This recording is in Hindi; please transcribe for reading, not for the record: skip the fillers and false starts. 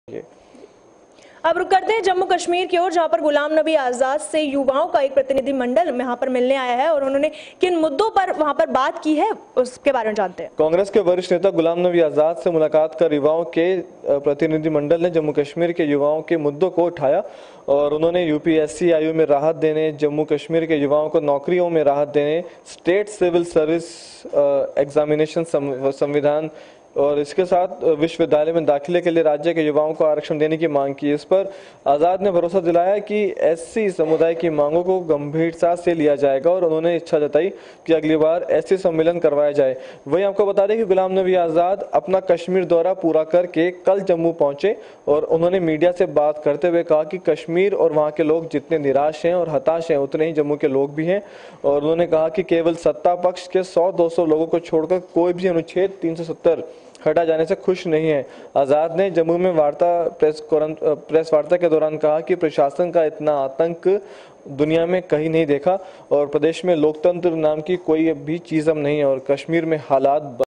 अब रुक करते हैं जम्मू कश्मीर की ओर, जहां पर गुलाम नबी आजाद से युवाओं का एक प्रतिनिधिमंडल यहां पर मिलने आया है और उन्होंने किन मुद्दों पर वहां पर बात की है उसके बारे में जानते हैं। कांग्रेस के वरिष्ठ नेता गुलाम नबी आजाद से मुलाकात कर युवाओं के प्रतिनिधिमंडल ने जम्मू कश्मीर के युवाओं के मुद्दों को उठाया और उन्होंने यूपीएससी आयु में राहत देने, जम्मू कश्मीर के युवाओं को नौकरियों में राहत देने, स्टेट सिविल सर्विस एग्जामिनेशन संविधान और इसके साथ विश्वविद्यालय में दाखिले के लिए राज्य के युवाओं को आरक्षण देने की मांग की। इस पर आजाद ने भरोसा दिलाया कि एससी समुदाय की मांगों को गंभीरता से लिया जाएगा और उन्होंने इच्छा जताई कि अगली बार एससी सम्मेलन करवाया जाए। वहीं आपको बता दें कि गुलाम नबी आजाद अपना कश्मीर दौरा पूरा करके कल जम्मू पहुंचे और उन्होंने मीडिया से बात करते हुए कहा कि कश्मीर और वहां के लोग जितने निराश हैं और हताश हैं उतने ही जम्मू के लोग भी हैं और उन्होंने कहा कि केवल सत्ता पक्ष के 100-200 लोगों को छोड़कर कोई भी अनुच्छेद 370 हटा जाने से खुश नहीं है। आजाद ने जम्मू में प्रेस वार्ता के दौरान कहा कि प्रशासन का इतना आतंक दुनिया में कहीं नहीं देखा और प्रदेश में लोकतंत्र नाम की कोई भी चीज अब नहीं है और कश्मीर में हालात